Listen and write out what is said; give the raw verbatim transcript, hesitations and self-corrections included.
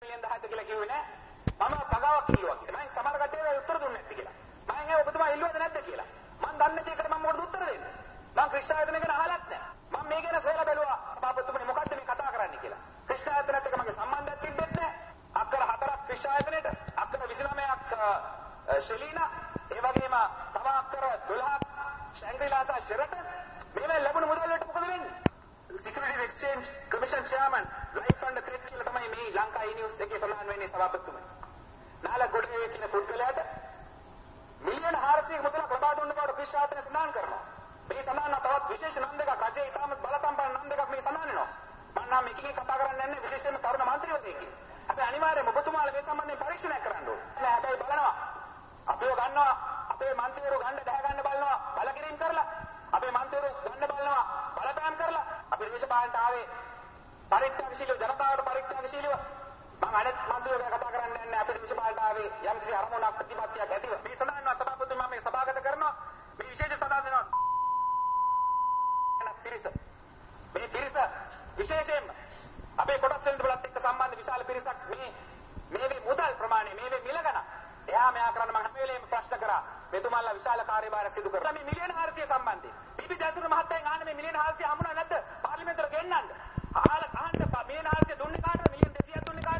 Million දහයද කියලා කිව්වේ නෑ. මම පගාවක් කිව්වා කියලා. මම සමහර කට්ටියට උත්තර දුන්නේ නැති කියලා. මම ඒ ඔබතුමා ඉල්ලුවද නැද්ද කියලා. මම දන්නේ නැති එකට මම මොකටද උත්තර දෙන්නේ? මම ක්‍රිෂ්ණායතන ගැන අහලත් නෑ. මම මේ ගැන සොයලා බැලුවා සභාපතිතුමනි මොකද්ද මේ කතා කරන්නේ කියලා. ක්‍රිෂ්ණායතනත් එක්ක මගේ සම්බන්ධයක් තිබෙත් නෑ. අක්කර හතරක් ක්‍රිෂ්ණායතනෙට, අක්කර විසිනමයක් ශෙලීනා, ඒ වගේම තව අක්කර දොළහක් ශැංග්‍රීලා සහ ෂෙරටන්. මේවා ලැබුණු මුදල් වලට මොකද වෙන්නේ? Securities Exchange Commission Chairman Life and Threat කියලා තමයි මේ ලංකා e-news එකේ සඳහන් වෙන්නේ සභාපතිතුමනි. නාල ගොඩේ කියන පුද්ගලයාට මිලියන හාරසියක මුදලක් ලබා දුන්න බවට ක්‍රිෂ්ණායතන සඳහන් කරනවා. මේ සඳහන් තවත් විශේෂ නම් දෙකක් රජයේ ඉතාම බල සම්පන්න නම් දෙකක් මේ සඳහන් වෙනවා. මම නම් මේකකින් කතා කරන්නේ නැහැ විශේෂයෙන්ම තරුණ මන්ත්‍රීවරයෙක්ගෙන්. අපි අනිවාර්යයෙන්ම ඔබතුමාලා මේ සම්බන්ධයෙන් පරීක්ෂණයක් කරන්න ඕනේ. නෑ හැබැයි බලනවා. අපිව ගන්නවා අපේ මන්ත්‍රීවරු ගන්න දැහ ගන්න බලනවා බලකිරීම කරලා. අපේ මන්ත්‍රීවරු ගන්න බලනවා බලපෑම් කරලා. අපි දේශපාලනට ආවේ පරිත්‍යාගශීලීව ජනතාවට පරිත්‍යාගශීලීව. මම අනෙක් මන්ත්‍රීවරු ගැන කතා කරන්නේ නැහැ. අපේ දේශපාලනට ආවේ යම්කිසි අරමුණක් ප්‍රතිපත්තියක් ඇතිව. මේ සඳහන් වෙනවා සභාපතිතුමා මේ සභාගත කරනවා. මේ විශේෂ සඳහන් වෙනවා. පිරිස මේ පිරිස විශේෂයෙන්ම අපේ කොටස් වලින් බලත් එක්ක සම්බන්ධ විශාල පිරිසක් මේ මේ මුදල් ප්‍රමාණය මේ මිල ගණන් එහා මෙහා කරන්න මම හැම වෙලේම ප්‍රශ්න කරා මෙතුමාලා විශාල කාර්යභාරයක් සිදු කරලා මේ මිලියන හාරසිය සම්බන්ධයෙන් පීපී ජයසූරිය මහත්තයා ආන්නේ මේ මිලියන හාරසිය හම්බුණා නැද්ද පාර්ලිමේන්තුවට ගෙන්නන්න